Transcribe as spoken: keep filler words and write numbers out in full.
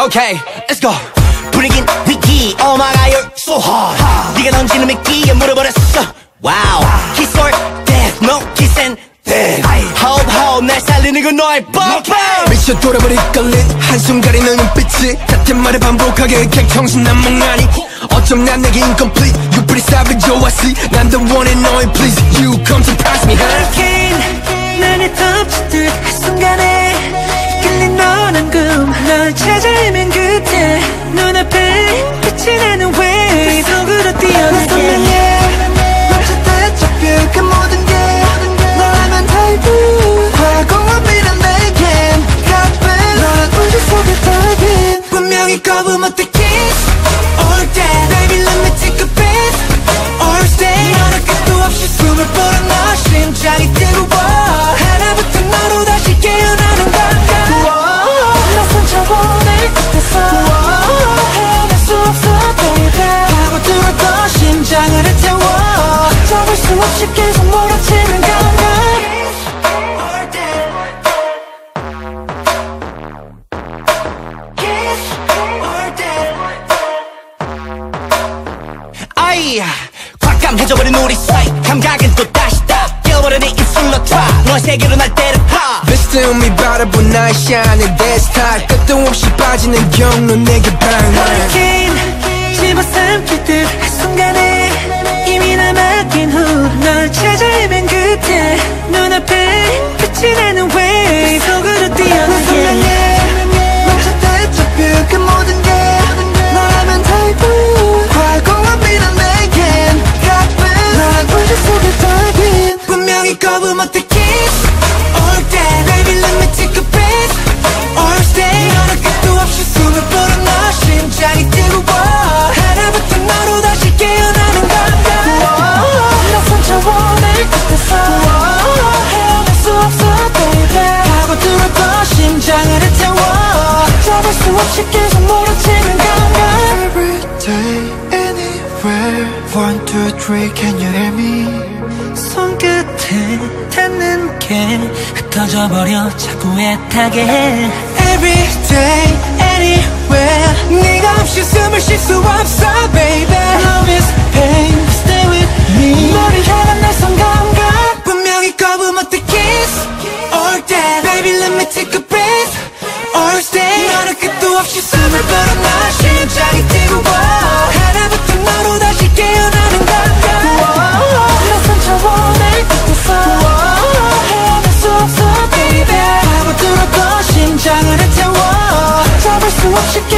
Okay, let's go. 분위긴 위기, oh my god, you're so hard. 네가 던지는 미끼에 물어버렸어. Wow, kiss or death, no kiss and death. Hold, hold, 날 살리는 건 너의 뻔뻔. 미쳐 돌아버릴 걸린 한순간의 너 눈빛이 같은 말을 반복하게 그냥 정신난 멍하니 어쩜 난 내게 incomplete. You pretty savage, oh I see. 난 the one and only, please. You come surprise me, Hurricane 나를 덮치듯 한순간에 끌린 너란 꿈 널 찾아 헤맨 그때 눈앞에 빛이 나는 wave 속으로 뛰어들게 멈췄다 잡혀 그 모든 게 너라면 탈부 과거와 미래 내겐 가쁜 너란 우주 속에 달빈 분명히 거부 못해 kiss all day baby let me take a breath or stay 너를 끝도 없이 숨을 불어 너 심장이 뜨거워 하나부터 너로 다시 깨어나는 감각 낯선 차원의 끝에서 헤어날 수 없어 baby 파고들었던 심장을 태워 잡을 수 없이 계속 몰아치는 감각 아이, 꽉감해져버린 우리 사이 감각은 또 다시 다 깨어버린 네 입술로 try 너의 세계로 날 때려파 Listen me 바라본 나의 shining that star 끝도 없이 빠지는 경로 내게 방황 Hurricane 집어삼킬 듯 한순간에 이미 날 맡긴 후 널 찾아 헤맨 그때 눈앞에 빛이 나는 wave 속으로 뛰어들게 멈췄다 잡혀 그 모든 게 너라면 탈부 과거와 미래 내겐 가쁜 너란 우주 속에 달빈 분명히 거부 못해 kiss all day baby let me take a breath or stay 너를 끝도 없이 숨을 불어 너 심장이 뜨거워 하나부터 너로 다시 깨어나는 감각 낯선 차원의 끝에서 헤어날 수 없어 baby 파고들었던 심장을 태워 잡을 수 없이 계속 몰아치는 감각 Every day anywhere One, two, three, can you hear me? 손끝에 닿는 게 흩어져버려 자꾸 애타게 해 Every day, anywhere 네가 없이 숨을 쉴 수 없어 baby Love is pain, stay with me 너를 향한 낯선 감각 분명히 거부 못해 kiss all day Baby let me take a breath or stay 너를 끝도 없이 숨을 불어 너 심장이 뛰고 하나부터 너로 다시 깨어나는 감각 낯선 차원의 끝에서 헤어날 수 없어 baby 파고들었던 심장을 태워 잡을 수 없이